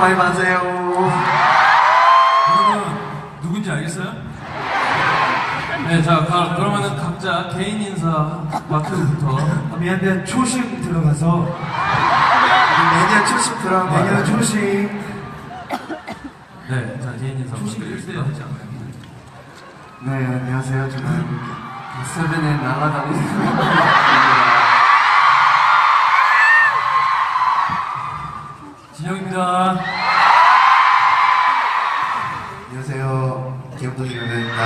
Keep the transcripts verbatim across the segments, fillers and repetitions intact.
많이 받으세요. 여러분 누군지 알겠어요? 네, 자 가, 그러면은 각자 개인 인사 마크부터. 아, 미안해, 초심 들어가서 매년 초심 들어가. 매년 초심. 네, 자 개인 인사 부탁드리겠습니다. 네, 안녕하세요. 저는 세븐에 날아다니는 진영입니다. 안녕하세요. 기억도 진영입니다.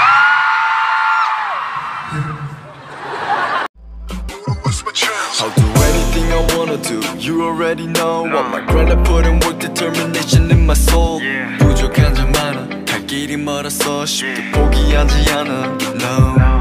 I'll do anything I wanna do. You already know. On my grind, I put in work, determination in my soul. 부족한 점 많아. 갈 길이 멀어서 쉽게 포기하지 않아. No.